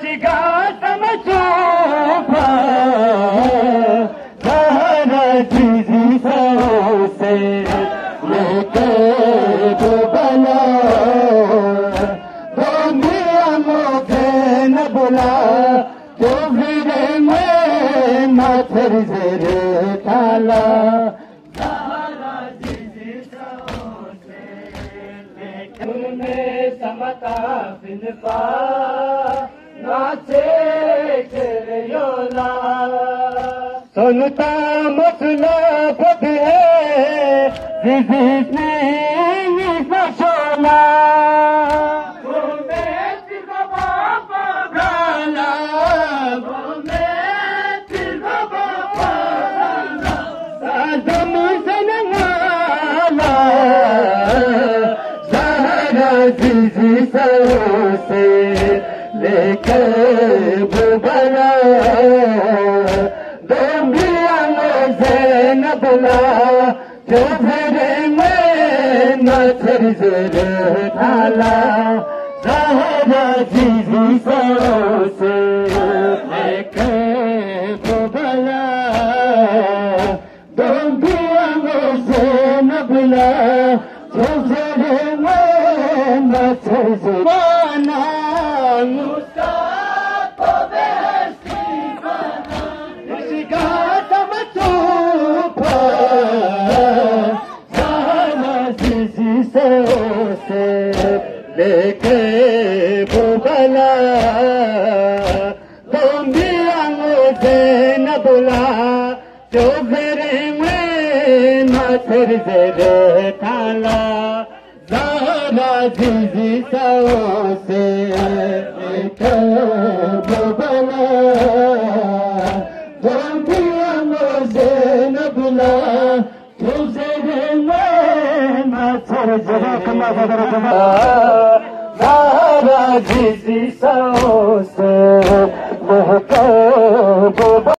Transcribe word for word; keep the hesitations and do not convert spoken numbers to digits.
तो फिर मैं माथर जरे ताला में समता बिन पा नाचे योला सुनता मसला पद है जिसने शोला जी से लेके बुबला दोंगिया में से न बुला जो फिर में नथर जरे थाला सहरा जी से लेके बुबला दोंगिया में से न बुला जो फिर में ज़माना मुस्ताफ़ा बेहसी बना इसका तमतूफा ज़हरा जिसी से लेके बुबला दोंगिया मुझे न बुला जो फिर में नथर जरे थाला जी से बुबला दोंगिया मुझे न बुला तुझे मैं नथर जरे थाला जी से